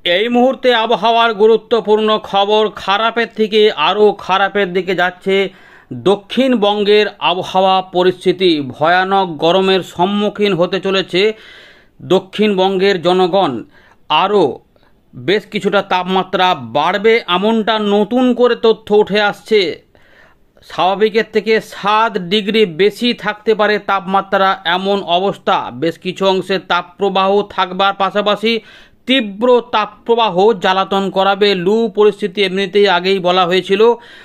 এই মুহূর্তে আবহাওয়ার গুরুত্বপূর্ণ খবর, খারাপের থেকে আরও খারাপের দিকে যাচ্ছে দক্ষিণবঙ্গের আবহাওয়া পরিস্থিতি। ভয়ানক গরমের সম্মুখীন হতে চলেছে দক্ষিণবঙ্গের জনগণ। আরও বেশ কিছুটা তাপমাত্রা বাড়বে এমনটা নতুন করে তথ্য উঠে আসছে। স্বাভাবিকের থেকে 7 ডিগ্রি বেশি থাকতে পারে তাপমাত্রা, এমন অবস্থা। বেশ কিছু অংশে তাপপ্রবাহ থাকবার পাশাপাশি তীব্র তাপপ্রবাহ জ্বালাতন করাবে। লু পরিস্থিতি এমনিতেই আগেই বলা হয়েছিল।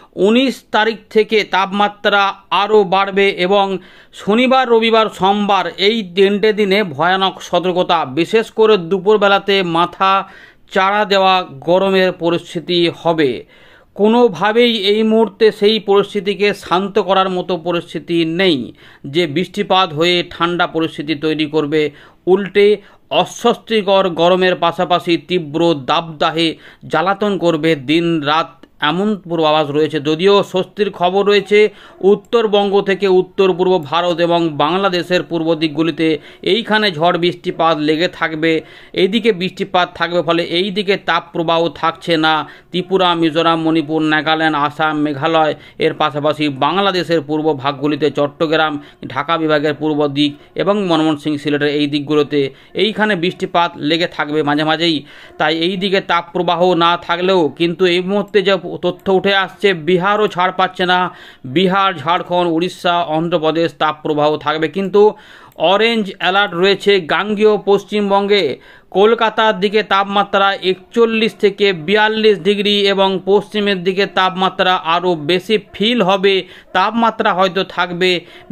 19 তারিখ থেকে তাপমাত্রা আরও বাড়বে এবং শনিবার, রবিবার, সোমবার এই 3টে দিনে ভয়ানক সতর্কতা। বিশেষ করে দুপুরবেলাতে মাথা চাড়া দেওয়া গরমের পরিস্থিতি হবে। কোনোভাবেই এই মুহূর্তে সেই পরিস্থিতিকে শান্ত করার মতো পরিস্থিতি নেই যে বৃষ্টিপাত হয়ে ঠান্ডা পরিস্থিতি তৈরি করবে। উল্টে অস্বস্তিকর গরমের পাশাপাশি তীব্র দাবদাহে জ্বালাতন করবে দিন রাত, এমন পূর্বাভাস রয়েছে। যদিও স্বস্তির খবর রয়েছে উত্তরবঙ্গ থেকে উত্তর পূর্ব ভারত এবং বাংলাদেশের পূর্ব দিকগুলিতে এইখানে ঝড় বৃষ্টিপাত লেগে থাকবে। এইদিকে বৃষ্টিপাত থাকবে, ফলে এই দিকে তাপপ্রবাহ থাকছে না। ত্রিপুরা, মিজোরাম, মণিপুর, নাগাল্যান্ড, আসাম, মেঘালয় এর পাশাপাশি বাংলাদেশের পূর্ব ভাগগুলিতে, চট্টগ্রাম, ঢাকা বিভাগের পূর্ব দিক এবং ময়মনসিংহ, সিলেটের এই দিকগুলোতে এইখানে বৃষ্টিপাত লেগে থাকবে মাঝে মাঝেই। তাই এই দিকে তাপপ্রবাহ না থাকলেও কিন্তু এই মুহূর্তে যে তথ্য উঠে আসছে, বিহারও ছাড় পাচ্ছে না। বিহার, ঝাড়খণ্ড, উড়িষ্যা, অন্ধ্রপ্রদেশ তাপপ্রবাহ থাকবে, কিন্তু অরেঞ্জ অ্যালার্ট রয়েছে গাঙ্গেয় পশ্চিমবঙ্গে। কলকাতার দিকে তাপমাত্রা 41 থেকে 42 ডিগ্রি এবং পশ্চিমের দিকে তাপমাত্রা আরও বেশি ফিল হবে। তাপমাত্রা হয়তো থাকবে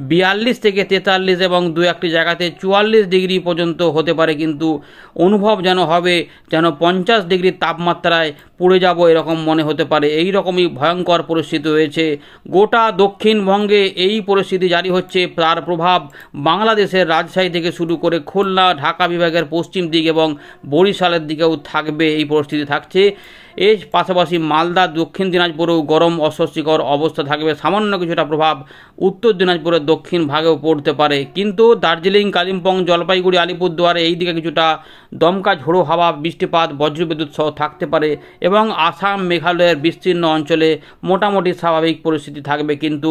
42 থেকে 43 এবং দু একটি জায়গাতে 44 ডিগ্রি পর্যন্ত হতে পারে, কিন্তু অনুভব যেন হবে যেন 50 ডিগ্রি তাপমাত্রায় পড়ে যাব এরকম মনে হতে পারে। এই রকমই ভয়ঙ্কর পরিস্থিতি হয়েছে গোটা দক্ষিণবঙ্গে। এই পরিস্থিতি জারি হচ্ছে, তার প্রভাব বাংলাদেশের রাজশাহী থেকে শুরু করে খুলনা, ঢাকা বিভাগের পশ্চিম দিক এবং বরিশালের দিকেও থাকবে। এই পরিস্থিতি থাকছে। এর পাশাপাশি মালদা, দক্ষিণ দিনাজপুরেও গরম অস্বস্তিকর অবস্থা থাকবে। সামান্য কিছুটা প্রভাব উত্তর দিনাজপুরের দক্ষিণ ভাগেও পড়তে পারে, কিন্তু দার্জিলিং, কালিম্পং, জলপাইগুড়ি, আলিপুরদুয়ারে এই দিকে কিছুটা দমকা ঝোড়ো হাওয়া, বৃষ্টিপাত, বজ্রবিদ্যুৎ সহ থাকতে পারে এবং আসাম, মেঘালয়ের বিস্তীর্ণ অঞ্চলে মোটামুটি স্বাভাবিক পরিস্থিতি থাকবে। কিন্তু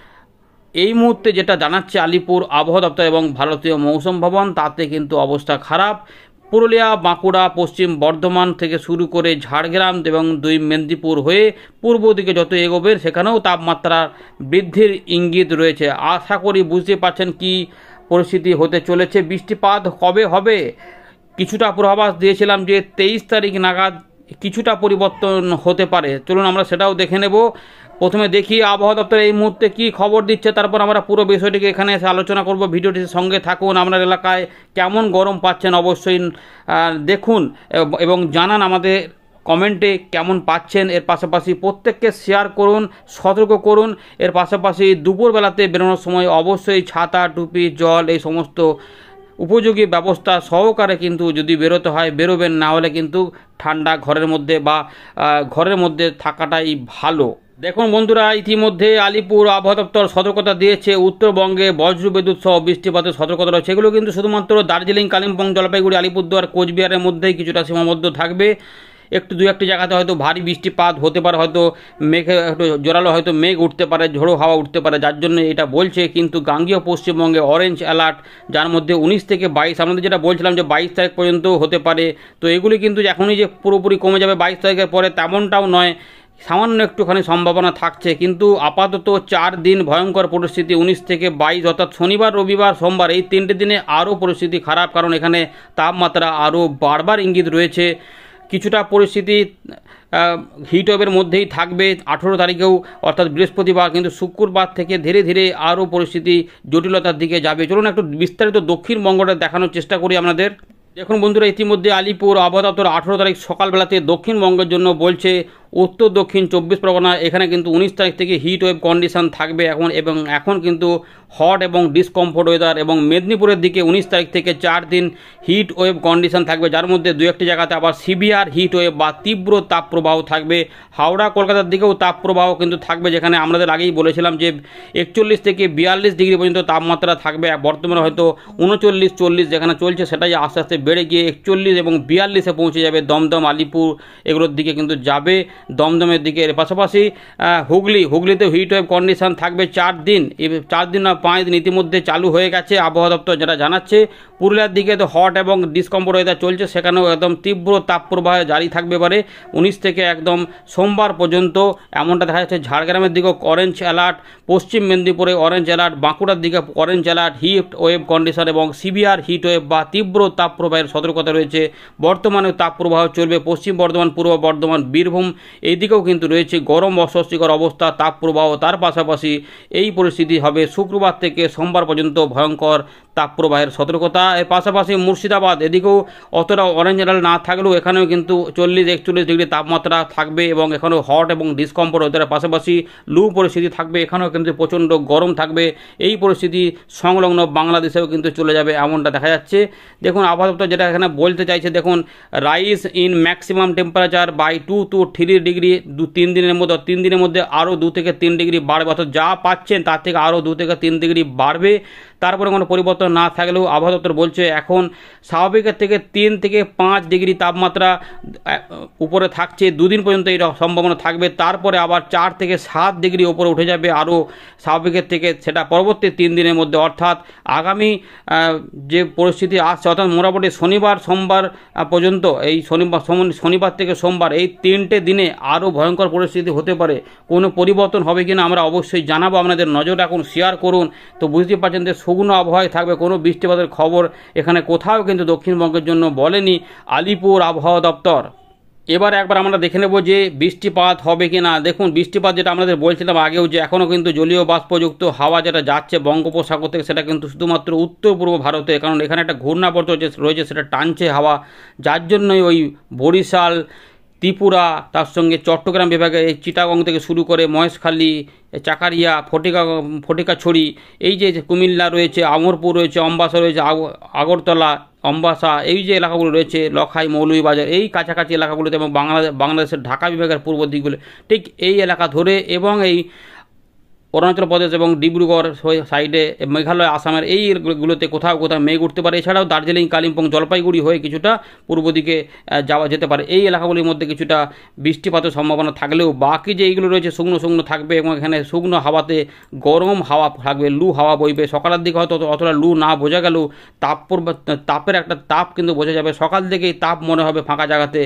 এই মুহূর্তে যেটা জানাচ্ছে আলিপুর আবহাওয়া দপ্তর এবং ভারতীয় মৌসুম ভবন, তাতে কিন্তু অবস্থা খারাপ। পুরুলিয়া, বাঁকুড়া, পশ্চিম বর্ধমান থেকে শুরু করে ঝাড়গ্রাম এবং 2 মেদিনীপুর হয়ে পূর্ব দিকে যত এগোবে সেখানেও তাপমাত্রা বৃদ্ধির ইঙ্গিত রয়েছে। আশা করি বুঝতে পারছেন কি পরিস্থিতি হতে চলেছে। বৃষ্টিপাত কবে হবে কিছুটা পূর্বাভাস দিয়েছিলাম যে 23 তারিখ নাগাদ কিছুটা পরিবর্তন হতে পারে। চলুন আমরা সেটাও দেখে নেব। প্রথমে দেখি আবহাওয়া দপ্তর এই মুহূর্তে কি খবর দিচ্ছে, তারপর আমরা পুরো বিষয়টিকে এখানে এসে আলোচনা করব। ভিডিওটির সঙ্গে থাকুন। আপনার এলাকায় কেমন গরম পাচ্ছেন অবশ্যই দেখুন এবং জানান আমাদের কমেন্টে কেমন পাচ্ছেন। এর পাশাপাশি প্রত্যেককে শেয়ার করুন, সতর্ক করুন। এর পাশাপাশি দুপুরবেলাতে বেরোনোর সময় অবশ্যই ছাতা, টুপি, জল এই সমস্ত উপযোগী ব্যবস্থা সহকারে কিন্তু যদি বেরোতে হয় বেরোবেন, না হলে কিন্তু ঠান্ডা ঘরের মধ্যে বা ঘরের মধ্যে থাকাটাই ভালো। দেখুন বন্ধুরা, ইতিমধ্যে আলিপুর আবহাওয়া দপ্তর সতর্কতা দিয়েছে। উত্তরবঙ্গে বজ্রবিদ্যুৎ সহ বৃষ্টিপাতের সতর্কতা রয়েছে। সেগুলো কিন্তু শুধুমাত্র দার্জিলিং, কালিম্পং, জলপাইগুড়ি, আলিপুরদুয়ার, কোচবিহারের মধ্যেই কিছুটা সীমাবদ্ধ থাকবে। একটু দু একটি জায়গাতে হয়তো ভারী বৃষ্টিপাত হতে পারে, হয়তো মেঘে একটু জোরালো হয়তো মেঘ উঠতে পারে, ঝোড়ো হাওয়া উঠতে পারে, যার জন্য এটা বলছে। কিন্তু গাঙ্গেয় পশ্চিমবঙ্গে অরেঞ্জ অ্যালার্ট, যার মধ্যে 19 থেকে 22, আমাদের যেটা বলছিলাম যে 22 তারিখ পর্যন্ত হতে পারে। তো এগুলি কিন্তু এখনই যে পুরোপুরি কমে যাবে 22 তারিখের পরে তেমনটাও নয়, সামান্য একটুখানি সম্ভাবনা থাকছে। কিন্তু আপাতত 4 দিন ভয়ঙ্কর পরিস্থিতি, 19 থেকে 22, অর্থাৎ শনিবার, রবিবার, সোমবার এই 3টে দিনে আরও পরিস্থিতি খারাপ, কারণ এখানে তাপমাত্রা আরও বাড়বার ইঙ্গিত রয়েছে। কিছুটা পরিস্থিতি হিটওয়েভের মধ্যেই থাকবে 18 তারিখেও, অর্থাৎ বৃহস্পতিবার। কিন্তু শুক্রবার থেকে ধীরে ধীরে আরও পরিস্থিতি জটিলতার দিকে যাবে। চলুন একটু বিস্তারিত দক্ষিণবঙ্গটা দেখানোর চেষ্টা করি আপনাদের। দেখুন বন্ধুরা, ইতিমধ্যে আলিপুর আবহাওয়া দপ্তর 18 তারিখ সকালবেলাতে দক্ষিণবঙ্গের জন্য বলছে উত্তর দক্ষিণ 24 পরগনা এখানে কিন্তু 19 তারিখ থেকে হিট ওয়েভ কন্ডিশন থাকবে এখন কিন্তু হট এবং ডিসকমফোর্ট ওয়েদার, এবং মেদিনীপুরের দিকে 19 তারিখ থেকে 4 দিন হিট ওয়েভ কন্ডিশন থাকবে, যার মধ্যে দু একটি জায়গাতে আবার সিভিয়ার হিট ওয়েভ বা তীব্র তাপপ্রবাহ থাকবে। হাওড়া কলকাতার দিকেও তাপপ্রবাহ কিন্তু থাকবে, যেখানে আমাদের আগেই বলেছিলাম যে 41 থেকে 42 ডিগ্রি পর্যন্ত তাপমাত্রা থাকবে। বর্তমানে হয়তো 39-40 যেখানে চলছে, সেটাই আস্তে আস্তে বেড়ে গিয়ে 41 এবং 42-এ পৌঁছে যাবে। দমদম, আলিপুর এগুলোর দিকে কিন্তু যাবে, দমদমের দিকে। এর পাশাপাশি হুগলিতে হিট ওয়েভ কন্ডিশন থাকবে 4 দিন, 4 দিন না 5 দিন ইতিমধ্যে চালু হয়ে গেছে, আবহাওয়া দপ্তর যেটা জানাচ্ছে। পুরুলিয়ার দিকে তো হট এবং ডিসকমফোর্ট ওয়েদার চলছে, সেখানেও একদম তীব্র তাপপ্রবাহ জারি থাকবে এবারে 19 থেকে একদম সোমবার পর্যন্ত, এমনটা দেখা যাচ্ছে। ঝাড়গ্রামের দিকেও অরেঞ্জ অ্যালার্ট, পশ্চিম মেদিনীপুরে অরেঞ্জ অ্যালার্ট, বাঁকুড়ার দিকে orange alert, heat wave condition এবং সিভিয়ার হিট ওয়েভ বা তীব্র তাপপ্রবাহের সতর্কতা রয়েছে। বর্তমানে তাপপ্রবাহ চলবে পশ্চিম বর্ধমান, পূর্ব বর্ধমান, বীরভূম এই দিকেও কিন্তু রয়েছে গরম অস্বস্তিকর অবস্থা, তাপপ্রবাহ। তার পাশাপাশি এই পরিস্থিতি হবে শুক্রবার থেকে সোমবার পর্যন্ত ভয়ঙ্কর তাপপ্রবাহের সতর্কতা। এর পাশাপাশি মুর্শিদাবাদ এদিকেও অতটা অরেঞ্জ অ্যালার্ট না থাকলেও এখানেও কিন্তু 40-41 ডিগ্রি তাপমাত্রা থাকবে, এবং এখানেও হট এবং ডিসকমফোর্ট ওয়েদারের পাশাপাশি লু পরিস্থিতি থাকবে, এখানেও কিন্তু প্রচণ্ড গরম থাকবে। এই পরিস্থিতি সংলগ্ন বাংলাদেশেও কিন্তু চলে যাবে, এমনটা দেখা যাচ্ছে। দেখুন আবহাওয়া দপ্তর যেটা এখানে বলতে চাইছে, দেখুন rise in maximum temperature by 2 to 3 degree 3 দিনের মধ্যে আরও 2 থেকে 3 ডিগ্রি বাড়বে, অর্থাৎ যা পাচ্ছেন তার থেকে আরও 2 থেকে 3 ডিগ্রি বাড়বে। তারপরে কোনো পরিবর্তন না থাকলেও আবহাওয়া দপ্তর বলছে এখন স্বাভাবিকের থেকে 3 থেকে 5 ডিগ্রি তাপমাত্রা উপরে থাকছে, 2 দিন পর্যন্ত এই সম্ভাবনা থাকবে। তারপরে আবার 4 থেকে 7 ডিগ্রি উপরে উঠে যাবে আরও স্বাভাবিকের থেকে, সেটা পরবর্তী 3 দিনের মধ্যে। অর্থাৎ আগামী যে পরিস্থিতি আসছে, অর্থাৎ মোটামুটি শনিবার সোমবার পর্যন্ত, এই শনিবার থেকে সোমবার এই 3টে দিনে আরও ভয়ঙ্কর পরিস্থিতি হতে পারে। কোনো পরিবর্তন হবে কিনা আমরা অবশ্যই জানাবো, আপনাদের নজর রাখুন, শেয়ার করুন। তো বুঝতে পারছেন যে শুকনো আবহাওয়ায় থাকবে, কোনো বৃষ্টিপাতের খবর এখানে কোথাও কিন্তু দক্ষিণবঙ্গের জন্য বলেনি আলিপুর আবহাওয়া দপ্তর। এবার একবার আমরা দেখে নেব যে বৃষ্টিপাত হবে কি না। দেখুন বৃষ্টিপাত যেটা আমাদের বলছিলাম আগেও, যে এখনও কিন্তু জলীয় বাষ্পযুক্ত হাওয়া যেটা যাচ্ছে বঙ্গোপসাগর থেকে, সেটা কিন্তু শুধুমাত্র উত্তর পূর্ব ভারতে, কারণ এখানে একটা ঘূর্ণাবর্ত রয়েছে, সেটা টানছে হাওয়া, যার জন্যই ওই বরিশাল, ত্রিপুরা, তার সঙ্গে চট্টগ্রাম বিভাগে এই চিটাগং থেকে শুরু করে মহেশখালী, চাকারিয়া, ফটিকাছড়ি, এই যে কুমিল্লা রয়েছে, আমরপুর রয়েছে, অম্বাসা রয়েছে, আগরতলা, অম্বাসা, এই যে এলাকাগুলো রয়েছে, লখাই, মৌলভীবাজার, এই কাছাকাছি এলাকাগুলোতে, এবং বাংলাদেশের ঢাকা বিভাগের পূর্ব দিকগুলো, ঠিক এই এলাকা ধরে, এবং এই অরুণাচল প্রদেশ এবং ডিব্রুগড় সাইডে, মেঘালয়, আসামের এইগুলোতে কোথাও মেঘ উঠতে পারে। এছাড়াও দার্জিলিং, কালিম্পং, জলপাইগুড়ি হয়ে কিছুটা পূর্ব দিকে যাওয়া যেতে পারে। এই এলাকাগুলির মধ্যে কিছুটা বৃষ্টিপাতের সম্ভাবনা থাকলেও বাকি যে এইগুলো রয়েছে শুকনো শুকনো থাকবে, এবং এখানে শুকনো হাওয়াতে গরম হাওয়া থাকবে, লু হাওয়া বইবে। সকালের দিকে হয়তো অতটা লু না বোঝা গেলেও তাপের একটা তাপ কিন্তু বোঝা যাবে। সকাল থেকেই তাপ মনে হবে ফাঁকা জায়গাতে,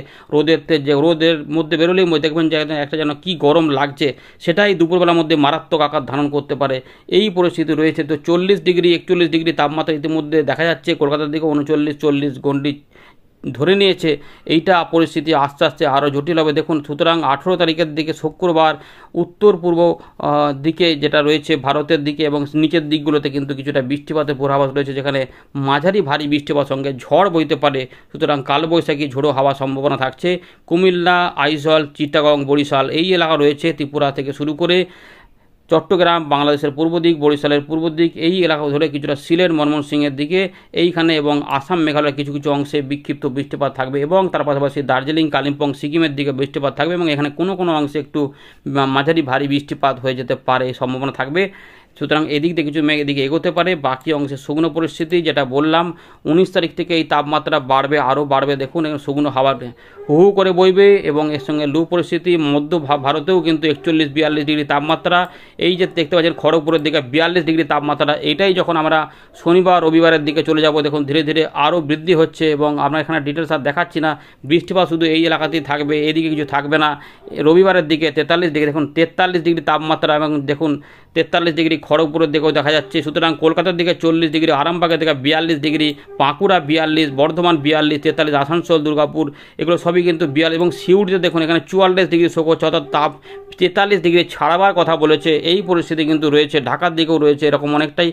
রোদের মধ্যে বেরোলেই দেখবেন যে একটা যেন কী গরম লাগছে, সেটাই দুপুরবেলার মধ্যে মারাত্মক ধারণ করতে পারে। এই পরিস্থিতি রয়েছে। তো 40-41 ডিগ্রি তাপমাত্রা ইতিমধ্যে দেখা যাচ্ছে, কলকাতার দিকে 39-40 গণ্ডি ধরে নিয়েছে। এইটা পরিস্থিতি আস্তে আস্তে আরও জটিল হবে। দেখুন সুতরাং 18 তারিখের দিকে শুক্রবার উত্তর পূর্ব দিকে যেটা রয়েছে ভারতের দিকে এবং নিচের দিকগুলোতে কিন্তু কিছুটা বৃষ্টিপাতের পূর্বাভাস রয়েছে, যেখানে মাঝারি ভারী বৃষ্টিপাত সঙ্গে ঝড় বইতে পারে। সুতরাং কালবৈশাখী ঝোড়ো হাওয়ার সম্ভাবনা থাকছে। কুমিল্লা, আইজল, চিটাগং, বরিশাল এই এলাকা রয়েছে, ত্রিপুরা থেকে শুরু করে চট্টগ্রাম, বাংলাদেশের পূর্ব দিক, বরিশালের পূর্ব দিক, এই এলাকা ধরে কিছুটা সিলেট, ময়মনসিংহের দিকে এইখানে, এবং আসাম, মেঘালয়ের কিছু কিছু অংশে বিক্ষিপ্ত বৃষ্টিপাত থাকবে, এবং তার পাশাপাশি দার্জিলিং, কালিম্পং, সিকিমের দিকে বৃষ্টিপাত থাকবে, এবং এখানে কোনো কোনো অংশে একটু মাঝারি ভারী বৃষ্টিপাত হয়ে যেতে পারে, সম্ভাবনা থাকবে। সুতরাং এদিক দিয়ে কিছু মেঘ এদিকে এগোতে পারে। বাকি অংশে শুকনো পরিস্থিতি যেটা বললাম, 19 তারিখ থেকে এই তাপমাত্রা বাড়বে, আরও বাড়বে। দেখুন শুকনো হাওয়া হু হু করে বইবে, এবং এর সঙ্গে লু পরিস্থিতি। মধ্য ভারতেও কিন্তু 41-42 ডিগ্রি তাপমাত্রা। এই যে দেখতে পাচ্ছেন খড়গপুরের দিকে 42 ডিগ্রি তাপমাত্রা, এটাই যখন আমরা শনিবার রবিবারের দিকে চলে যাব, দেখুন ধীরে ধীরে আরও বৃদ্ধি হচ্ছে। এবং আমরা এখানে ডিটেলস আর দেখাচ্ছি না, বৃষ্টিপাত শুধু এই এলাকাতেই থাকবে, এদিকে কিছু থাকবে না। রবিবারের দিকে 43 ডিগ্রি, দেখুন 43 ডিগ্রি তাপমাত্রা, এবং দেখুন 43 ডিগ্রি খড়গপুরের দিকেও দেখা যাচ্ছে। সুতরাং কলকাতার দিকে 40 ডিগ্রি, আরামবাগের দিকে 42 ডিগ্রি, বাঁকুড়া 42, বর্ধমান 42, 43, আসানসোল, দুর্গাপুর এগুলো সবই কিন্তু 42, এবং সিউড়িতে দেখুন এখানে 44 ডিগ্রি শো করছে, অর্থাৎ তাপ 43 ডিগ্রি ছাড়াবার কথা বলেছে। এই পরিস্থিতি কিন্তু রয়েছে, ঢাকার দিকেও রয়েছে এরকম অনেকটাই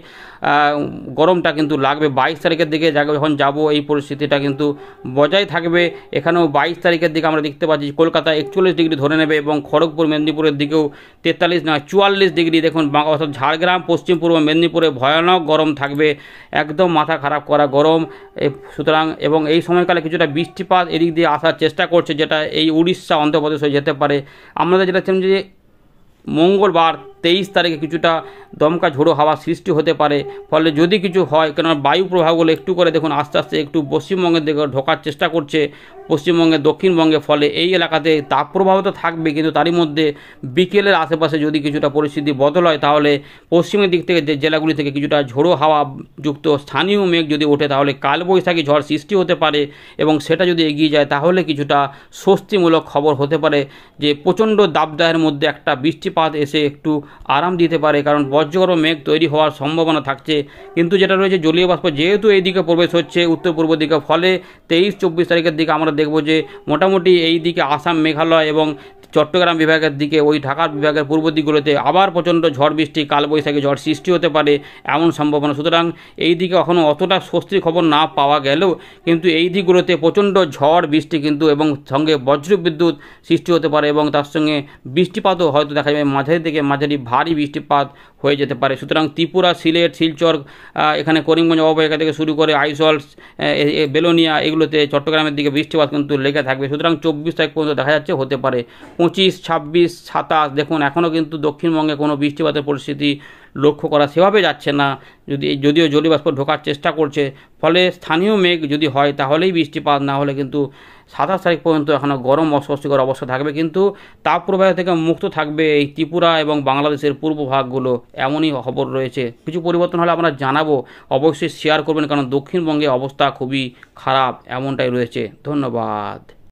গরমটা কিন্তু লাগবে। 22 তারিখের দিকে যখন যাব এই পরিস্থিতিটা কিন্তু বজায় থাকবে। এখানেও 22 তারিখের দিকে আমরা দেখতে পাচ্ছি কলকাতা 41 ডিগ্রি ধরে নেবে, এবং খড়গপুর মেদিনীপুরের দিকেও 43 না 44 ডিগ্রি দেখুন, অর্থাৎ ঝাড়গ্রাম পশ্চিম পূর্ব মেদিনীপুরে ভয়ানক গরম থাকবে, একদম মাথা খারাপ করা গরম। সুতরাং এবং এই সময়কালে কিছুটা বৃষ্টিপাত এদিক দিয়ে আসার চেষ্টা করছে, যেটা এই উড়িষ্যা অন্ধ্রপ্রদেশ হয়ে যেতে পারে। আমরা যেটা চাই যে মঙ্গলবার 23 তারিখে কিছুটা দমকা ঝোড়ো হাওয়া সৃষ্টি হতে পারে, ফলে যদি কিছু হয়, কেননা বায়ু প্রবাহগুলো একটু করে দেখুন আস্তে আস্তে একটু পশ্চিমবঙ্গের দিকে ঢোকার চেষ্টা করছে, পশ্চিমবঙ্গে দক্ষিণবঙ্গে, ফলে এই এলাকাতে তাপপ্রবাহ তো থাকবে, কিন্তু তারই মধ্যে বিকেলের আশেপাশে যদি কিছুটা পরিস্থিতি বদল হয়, তাহলে পশ্চিমের দিক থেকে যে জেলাগুলি থেকে কিছুটা ঝোড়ো হাওয়া যুক্ত স্থানীয় মেঘ যদি ওঠে, তাহলে কালবৈশাখী ঝড় সৃষ্টি হতে পারে, এবং সেটা যদি এগিয়ে যায় তাহলে কিছুটা স্বস্তিমূলক খবর হতে পারে যে প্রচণ্ড দাবদাহের মধ্যে একটা বৃষ্টিপাত এসে একটু আরাম দিতে পারে, কারণ বজ্রগর্ভ মেঘ তৈরি হওয়ার সম্ভাবনা থাকছে। কিন্তু যেটা রয়েছে জলীয় বাষ্প যেহেতু এই দিকে প্রবেশ হচ্ছে উত্তর পূর্ব দিকে, ফলে 23-24 তারিখের দিকে আমরা দেখব যে মোটামুটি এই দিকে আসাম, মেঘালয় এবং চট্টগ্রাম বিভাগের দিকে, ওই ঢাকার বিভাগের পূর্ব দিকগুলোতে আবার প্রচণ্ড ঝড় বৃষ্টি, কালবৈশাখী ঝড় সৃষ্টি হতে পারে এমন সম্ভাবনা। সুতরাং এই দিকে এখনও অতটা স্বস্তির খবর না পাওয়া গেলেও কিন্তু এই দিকগুলোতে প্রচণ্ড ঝড় বৃষ্টি কিন্তু, এবং সঙ্গে বজ্রবিদ্যুৎ সৃষ্টি হতে পারে, এবং তার সঙ্গে বৃষ্টিপাতও হয়তো দেখা যাবে মাঝারি থেকে মাঝারি ভারী বৃষ্টিপাত হয়ে যেতে পারে। সুতরাং ত্রিপুরা, সিলেট, শিলচর, এখানে করিমগঞ্জ অববাহিকা থেকে শুরু করে আইজল, বেলোনিয়া এগুলোতে চট্টগ্রামের দিকে বৃষ্টিপাত কিন্তু লেগে থাকবে। সুতরাং 24 তারিখ পর্যন্ত দেখা যাচ্ছে হতে পারে। 25, 26, 27 দেখুন এখনও কিন্তু দক্ষিণবঙ্গে কোনো বৃষ্টিপাতের পরিস্থিতি লক্ষ্য করা সেভাবে যাচ্ছে না, যদিও জলীয় বাষ্প ঢোকার চেষ্টা করছে, ফলে স্থানীয় মেঘ যদি হয় তাহলেই বৃষ্টিপাত, না হলে কিন্তু 27 তারিখ পর্যন্ত এখনও গরম অস্বস্তিকর অবস্থা থাকবে, কিন্তু তাপপ্রবাহ থেকে মুক্ত থাকবে এই ত্রিপুরা এবং বাংলাদেশের পূর্ব ভাগগুলো, এমনই খবর রয়েছে। কিছু পরিবর্তন হলে আমরা জানাবো, অবশ্যই শেয়ার করবেন, কারণ দক্ষিণবঙ্গে অবস্থা খুবই খারাপ এমনটাই রয়েছে। ধন্যবাদ।